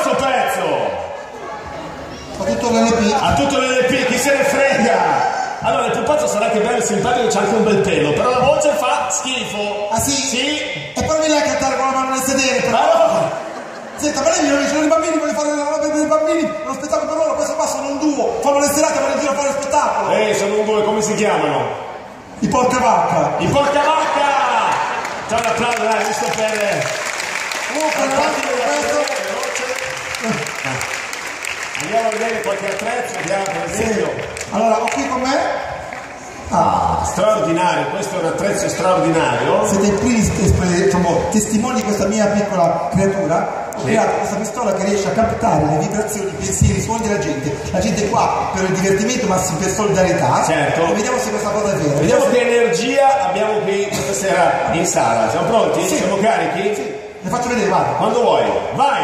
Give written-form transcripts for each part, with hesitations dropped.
sto pezzo? Fa tutto l'LP. Ha tutto l'LP, chi se ne frega? Allora, il pupazzo sarà che bello e simpatico, c'ha anche un bel pelo, però la voce fa schifo. Ah sì? Sì. E poi vieni a cantare con la mano nel sedere, però. Allora. Senta, ma lei mi dice, i bambini vogliono fare la roba dei bambini, uno spettacolo per loro, questo qua sono un duo, fanno le serate, vanno in giro a fare spettacolo. Sono un due, come si chiamano? I porca vacca. I porca vacca! Ciao, un applauso, dai, giusto per... Andiamo a vedere qualche attrezzo, vediamo per esempio. Allora, ho qui con me. Straordinario, questo è un attrezzo straordinario. Siete i primi testimoni di questa mia piccola creatura. Ho creato questa pistola che riesce a captare le vibrazioni, i pensieri, i suoni della gente. La gente è qua per il divertimento, ma per solidarietà. Certo. E vediamo se questa cosa è vera. Vediamo che energia abbiamo qui questa sera in sala. Siamo pronti? Sì. Siamo carichi? Sì. Le faccio vedere, vado. Quando vuoi. Vai!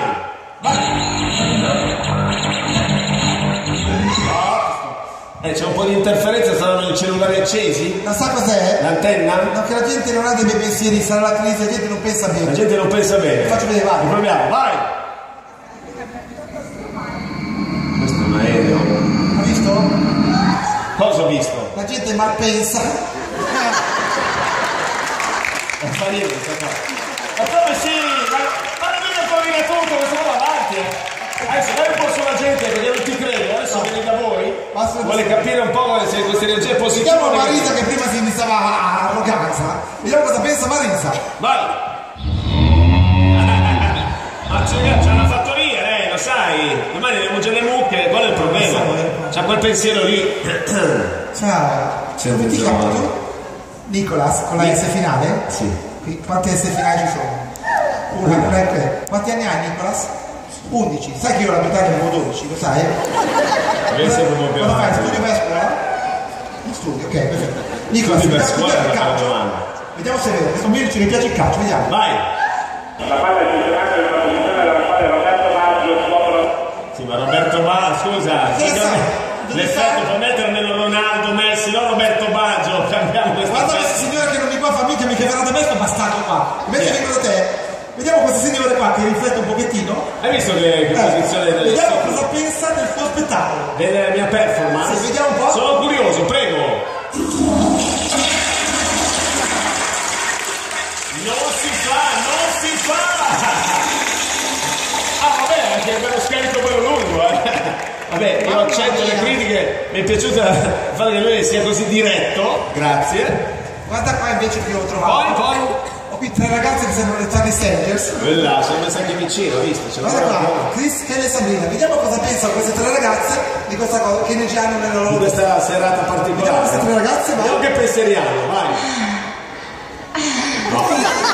C'è un po' di interferenza, saranno i cellulari accesi? Ma sa cos'è? L'antenna? No, che la gente non ha dei bei pensieri, sarà la crisi, la gente non pensa bene. La gente non pensa bene. Faccio vedere, vai. Proviamo, vai! Questo è un aereo. Ha visto? Cosa ho visto? La gente mal pensa. Non fa niente questa cosa. Ma come sì? Ma non mi farina tutto, questo va avanti. Adesso dai un po' sulla gente perché non ti credo, adesso vieni da voi. Vuole capire un po' se queste energie positive. Vediamo Marisa che prima si iniziava a arroganza. Vediamo cosa pensa Marisa. Vai! Ma c'è una fattoria, lei, lo sai. Domani abbiamo già le mucche, qual è il problema? C'ha quel pensiero lì. Ciao. Come ti chiami tu? Nicolas, con la S finale? Sì. Quante S finali ci sono? Una. Quanti anni hai Nicolas? 11. Sai che io la metà ne avevo 12, lo sai? Cosa fai? Studi vai a scuola? In studio, ok, perfetto. Nicolas, vediamo il calcio. Vediamo se è vero, questo bambino ci piace il calcio, vediamo. Vai! La palla è funzionante in una posizione dalla quale Roberto Baggio scopre. Sì, ma Roberto Baggio, scusa, l'effetto per mettermelo Ronaldo, Messi, no Roberto Baggio, cambiamo questa. Guarda questa signora che non di qua fa mica verrà da me sto bastardo qua. Invece vengo da te. Vediamo questa signora qua che riflette un pochettino. Hai visto che posizione delle... Vediamo cosa pensa del suo spettacolo. Della mia performance? Sì, vediamo un po'. Sono curioso, prego. Non si fa! Ah, vabbè, anche bello scarico bello lungo, Vabbè, io accetto le critiche, mi è piaciuta il fatto che lui sia così diretto, grazie. Guarda qua invece che ho trovato. Poi. Ho qui tre ragazze che sembrano le Charlie Sanders. Quella, sono messa anche vicino, visto? Guarda qua, Chris, Kelly e Sabrina. Vediamo cosa pensano queste tre ragazze di questa cosa, che energia hanno nella loro... Di questa serata particolare. Vediamo queste tre ragazze, vai. Vediamo che penseriamo, vai. No.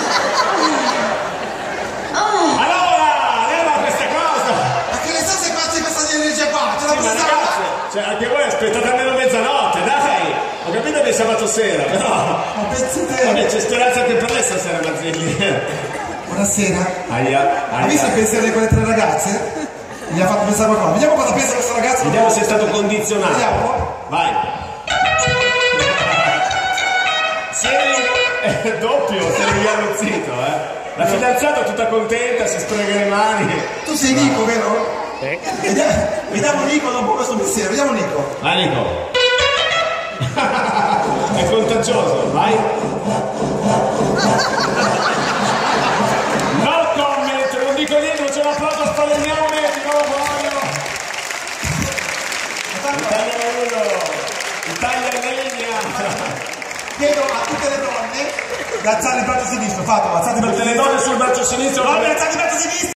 Allora, leva questa cosa. Ma che ne sa se faccio questa energia qua? Ce la Sì, ma ragazze, cioè anche voi aspettate almeno mezzanotte, dai. Ho capito che è sabato sera, però... Ma pensi te? Vabbè, c'è speranza anche per lei stasera, Mazzilli. Buonasera. Aia. Ha visto il pensiero di quelle tre ragazze? Mi ha fatto pensare qualcosa. Vediamo cosa pensa questa ragazza. Vediamo se è stato condizionato. Vediamo. Vai. Sei doppio, sei riarrozzito, La fidanzata tutta contenta, si sprega le mani. Tu sei Nico, vero? Vediamo Nico dopo questo pensiero. Vediamo Nico. Vai Nico. È contagioso, vai. No comment, non dico niente, non c'è un applauso a Spalegnone, di nuovo voglio. Italia legna. Chiedo a tutte le donne di alzare il braccio sinistro, fatelo, alzate il braccio sinistro. Tutte le donne sul braccio sinistro. Donne, alzate il braccio sinistro.